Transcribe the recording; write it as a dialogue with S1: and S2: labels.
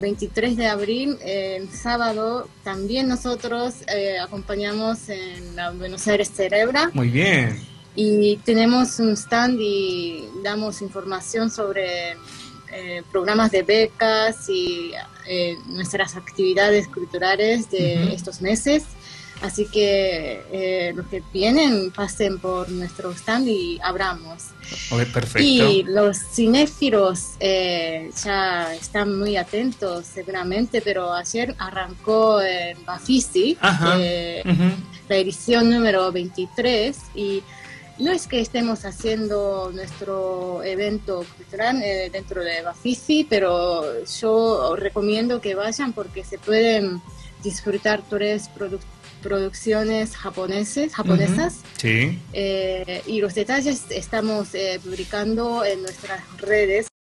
S1: 23 de abril, el sábado, también nosotros acompañamos en la Buenos Aires Cerebra.
S2: Muy bien.
S1: Y tenemos un stand y damos información sobre programas de becas y nuestras actividades culturales de
S2: Ujú.
S1: estos meses. Así que los que vienen pasen por nuestro stand y abramos.
S2: Ok, perfecto.
S1: Y los cinéfilos ya están muy atentos seguramente, pero ayer arrancó Bafisi,
S2: Ajá. Ujú.
S1: la edición número 23, y no es que estemos haciendo nuestro evento cultural dentro de Bafisi, pero yo recomiendo que vayan porque se pueden disfrutar tres producciones
S2: Ujú.
S1: japonesas,
S2: Sí.
S1: y los detalles estamos publicando en nuestras redes.